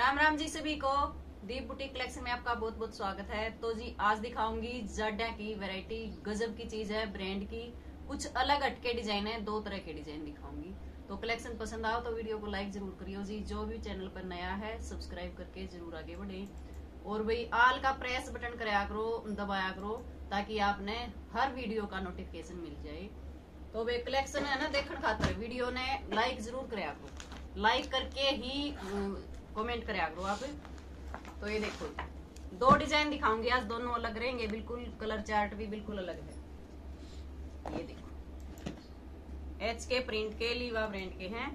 राम राम जी सभी को। दीप boutique collection में आपका बहुत बहुत स्वागत है। तो जी आज दिखाऊंगी जाडा की वैरायटी, गजब की चीज है, ब्रांड की कुछ अलग हटके डिजाइन है, दो तरह के डिजाइन दिखाऊंगी। तो कलेक्शन पसंद आओ तो वीडियो को लाइक जरूर करियो जी। जो भी चैनल पर नया है सब्सक्राइब करके जरूर आगे बढ़े और भाई आल का प्रेस बटन कराया करो, दबाया करो ताकि आपने हर वीडियो का नोटिफिकेशन मिल जाए। तो वे कलेक्शन है ना देखने खातर वीडियो ने लाइक जरूर कराया करो, लाइक करके ही कमेंट कराया करो आप। तो ये देखो दो डिजाइन दिखाऊंगी आज, दोनों अलग रहेंगे बिल्कुल, कलर चार्ट भी बिल्कुल अलग है। ये देखो एच के प्रिंट के लीवा ब्रांड के हैं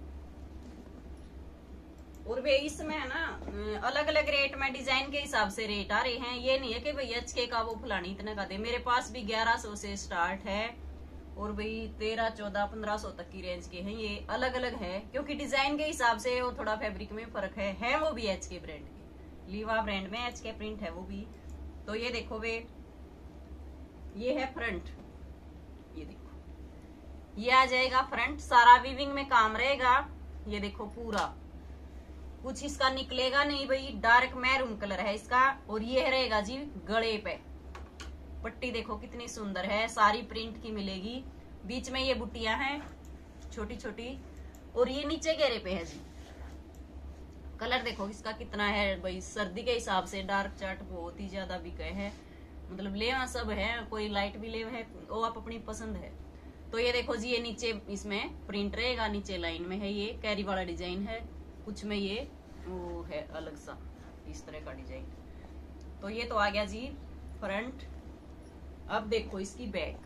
और वे इसमें है ना अलग अलग रेट में डिजाइन के हिसाब से रेट आ रहे हैं। ये नहीं है कि भाई एच के का वो फलानी इतने का दे। मेरे पास भी 1100 से स्टार्ट है और भाई 1300, 1400, 1500 तक की रेंज के हैं। ये अलग अलग है क्योंकि डिजाइन के हिसाब से वो थोड़ा फैब्रिक में फर्क है वो भी एच के ब्रांड के, लीवा ब्रांड में एच के प्रिंट है वो भी। तो ये देखो वे, ये है फ्रंट, ये देखो ये आ जाएगा फ्रंट, सारा वीविंग में काम रहेगा। ये देखो पूरा कुछ इसका निकलेगा नहीं भाई, डार्क मैरून कलर है इसका। और ये रहेगा जी गले पे पट्टी, देखो कितनी सुंदर है, सारी प्रिंट की मिलेगी। बीच में ये बुट्टियां हैं छोटी छोटी और ये नीचे घेरे पे है जी। कलर देखो इसका कितना है भाई, सर्दी के हिसाब से डार्क चार्ट बहुत ही ज्यादा बिके है, मतलब लेवा सब है, कोई लाइट भी लेवा है, वो आप अपनी पसंद है। तो ये देखो जी ये नीचे इसमें प्रिंट रहेगा, नीचे लाइन में है, ये कैरी वाला डिजाइन है, कुछ में ये वो है अलग सा इस तरह का डिजाइन। तो ये तो आ गया जी फ्रंट। अब देखो इसकी बैक,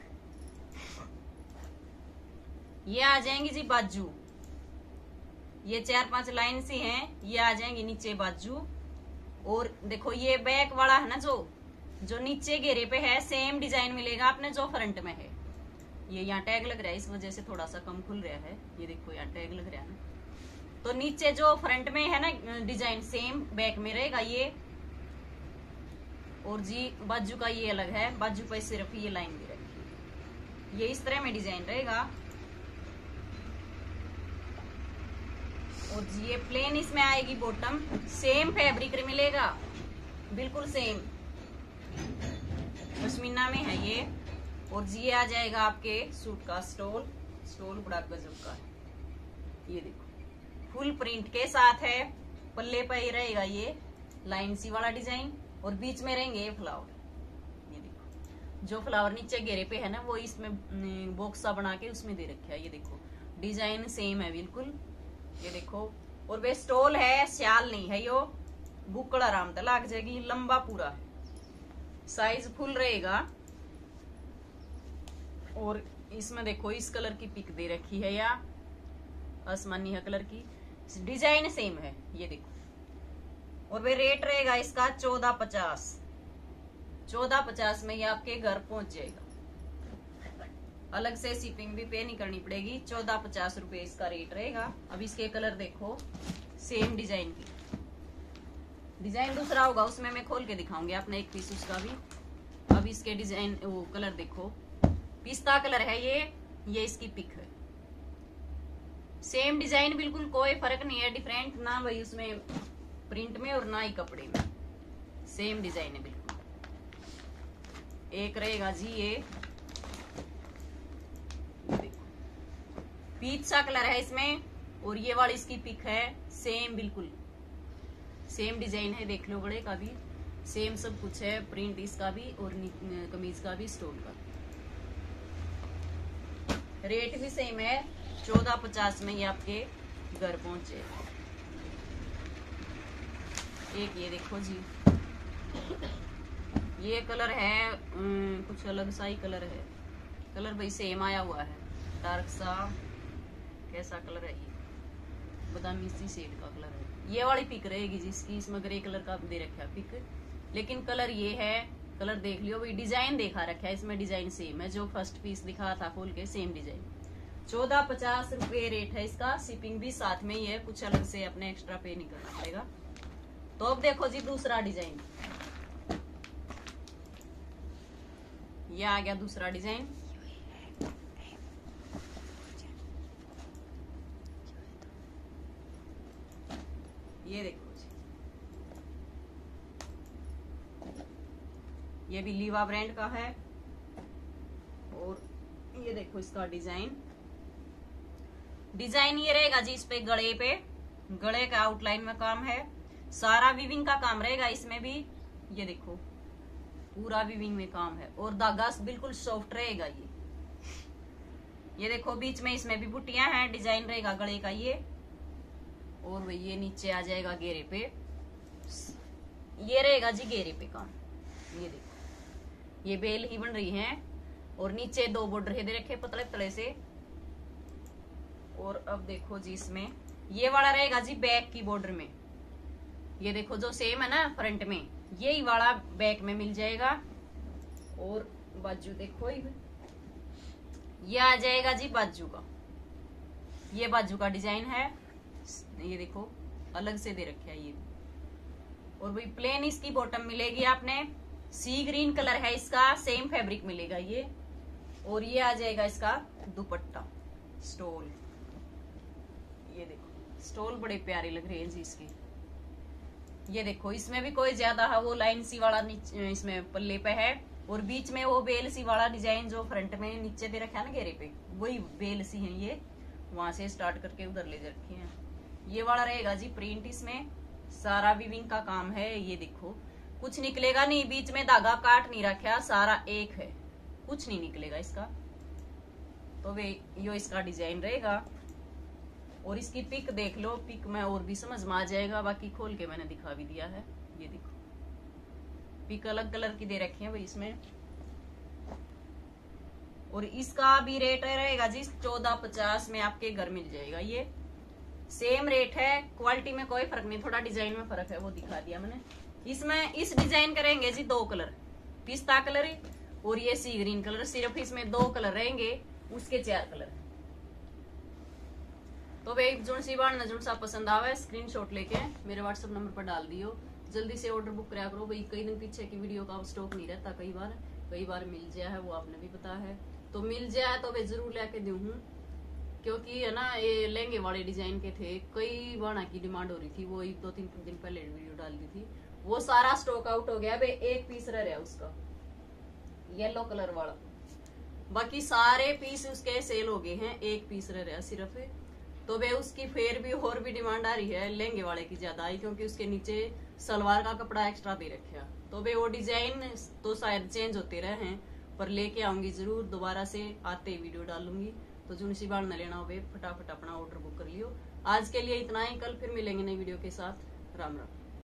ये आ जाएंगी जी बाजू, ये 4-5 लाइन सी हैं, ये आ जाएंगी नीचे बाजू। और देखो ये बैक वाला है ना जो नीचे घेरे पे है, सेम डिजाइन मिलेगा आपने जो फ्रंट में है। ये यहाँ टैग लग रहा है इस वजह से थोड़ा सा कम खुल रहा है, ये देखो यहाँ टैग लग रहा है ना। तो नीचे जो फ्रंट में है ना डिजाइन सेम बैक में रहेगा ये। और जी बाजू का ये अलग है, बाजू पे सिर्फ ये लाइन भी रखी, ये इस तरह में डिजाइन रहेगा। और जी ये प्लेन इसमें आएगी बॉटम, सेम फैब्रिक मिलेगा बिल्कुल सेम, पश्मीना में है ये। और जी ये आ जाएगा आपके सूट का स्टोल बड़ा गजब का है। ये देखो फुल प्रिंट के साथ है, पल्ले पे ही रहेगा ये लाइन सी वाला डिजाइन और बीच में रहेंगे ये फ्लावर। ये देखो जो फ्लावर नीचे घेरे पे है ना वो इसमें बॉक्स सा बना के उसमें दे रखा है। ये देखो डिजाइन सेम है बिल्कुल, ये देखो। और वे स्टोल है, श्याल नहीं है, यो बुकड़ आराम तक लग जाएगी, लंबा पूरा साइज फुल रहेगा। और इसमें देखो इस कलर की पिक दे रखी है या आसमानी है कलर की, डिजाइन सेम है, ये देखो। और वे रेट रहेगा इसका 1450, 1450 में ये आपके घर पहुंच जाएगा, अलग से शिपिंग भी पे नहीं करनी पड़ेगी। 1450 रुपए इसका रेट रहेगा। अब इसके कलर देखो, सेम डिजाइन की, डिजाइन दूसरा होगा उसमें मैं खोल के दिखाऊंगी आपने एक पीस उसका भी। अब इसके डिजाइन वो कलर देखो, पिस्ता कलर है ये इसकी पिक है, सेम डिजाइन बिल्कुल, कोई फर्क नहीं है डिफरेंट ना भाई उसमें प्रिंट में और ना ही कपड़े में, सेम डिजाइन है बिल्कुल। एक रहेगा जी ये पीच सा कलर है इसमें और ये वाली इसकी पिक है, सेम बिल्कुल सेम डिजाइन है, देख लो गले का भी सेम सब कुछ है, प्रिंट इसका भी और कमीज का भी, स्टोन का। रेट भी सेम है, 1450 में ये आपके घर पहुंचे। एक ये देखो जी ये कलर है कुछ अलग सा ही कलर है, कलर भाई सेम आया हुआ है, डार्क सा कैसा कलर है ये, बादामी सी शेड का कलर है। ये वाली पिक रहेगी जिसकी, इसमें ग्रे कलर का दे रखा है पिक, लेकिन कलर ये है, कलर देख लियो भाई, डिजाइन देखा रखा है इसमें, डिजाइन सेम है जो फर्स्ट पीस दिखा था खोल के, सेम डिजाइन। 1450 रुपए रेट है इसका, शिपिंग भी साथ में ही है, कुछ अलग से अपने एक्स्ट्रा पे नहीं करना पड़ेगा। तो अब देखो जी दूसरा डिजाइन, ये आ गया दूसरा डिजाइन। ये देखो जी ये भी लीवा ब्रांड का है। और ये देखो इसका डिजाइन ये रहेगा जी। इस पे गले का आउटलाइन में काम है, सारा वीविंग का काम रहेगा इसमें भी। ये देखो पूरा वीविंग में काम है और धागा बिल्कुल सॉफ्ट रहेगा ये देखो बीच में इसमें भी बुट्टियां हैं, डिजाइन रहेगा गले का ये। और वही ये नीचे आ जाएगा घेरे पे, ये रहेगा जी घेरे पे काम। ये देखो ये बेल ही बन रही है और नीचे 2 बॉर्डर दे रखे पतले पतले से। और अब देखो जी इसमें ये वाला रहेगा जी बैक की बॉर्डर में। ये देखो जो सेम है ना फ्रंट में, यही वाला बैक में मिल जाएगा। और बाजू देखो ये आ जाएगा जी बाजू का, ये बाजू का डिजाइन है। ये देखो अलग से दे रखे है ये। और वही प्लेन इसकी बॉटम मिलेगी आपने, सी ग्रीन कलर है इसका, सेम फैब्रिक मिलेगा ये। और ये आ जाएगा इसका दुपट्टा स्टोल। ये देखो स्टोल बड़े प्यारे लग रहे हैं जी इसके। ये देखो इसमें भी कोई ज्यादा है वो लाइन सी वाला इसमें पल्ले पे है, और बीच में वो बेल सी वाला डिजाइन जो फ्रंट में नीचे दे रखा है ना घेरे पे, वही बेल सी है ये, वहां से स्टार्ट करके उधर ले रखी है। ये वाला रहेगा जी प्रिंट, इसमें सारा वीविंग का काम है। ये देखो कुछ निकलेगा नहीं, बीच में धागा काट नहीं रखा, सारा एक है, कुछ नहीं निकलेगा इसका। तो वे यो इसका डिजाइन रहेगा। और इसकी पिक देख लो, पिक में और भी समझ में आ जाएगा, बाकी खोल के मैंने दिखा भी दिया है। ये देखो पिक अलग कलर की दे रखी है भाई इसमें। और इसका भी रेट रहेगा जी 1450 में आपके घर मिल जाएगा। ये सेम रेट है, क्वालिटी में कोई फर्क नहीं, थोड़ा डिजाइन में फर्क है वो दिखा दिया मैंने। इसमें इस डिजाइन करेंगे जी 2 कलर, पिस्ता कलर और ये सी ग्रीन कलर, सिर्फ इसमें 2 कलर रहेंगे, उसके 4 कलर। तो भाई जो सी बाढ़ जो सा पसंद आवे स्क्रीनशॉट लेके मेरे व्हाट्सएप नंबर पर डाल दियो, जल्दी से ऑर्डर बुक कराया करो भाई। कई दिन पीछे की वीडियो का स्टॉक नहीं रहता, कई बार मिल जाए है, वो आपने भी पता है। तो मिल जाए तो भाई जरूर लेके दूं, क्योंकि है ना ये लहंगे वाले डिजाइन के थे, कई बाणा की डिमांड हो रही थी, वो 2-3 दिन पहले वीडियो डाल दी थी, वो सारा स्टॉक आउट हो गया। भाई एक पीस रह रहा उसका येलो कलर वाला, बाकी सारे पीस उसके सेल हो गए हैं, एक पीस रह रहा सिर्फ। तो वे उसकी फिर भी और भी डिमांड आ रही है, लहंगे वाले की ज्यादा आई, क्योंकि उसके नीचे सलवार का कपड़ा एक्स्ट्रा दे रखा। तो वे वो डिजाइन तो शायद चेंज होते रहे हैं, पर लेके आऊंगी जरूर, दोबारा से आते वीडियो डालूंगी। तो जो सी बाढ़ न लेना हो फटाफट अपना ऑर्डर बुक कर लियो। आज के लिए इतना ही, कल फिर मिलेंगे नई वीडियो के साथ। राम राम।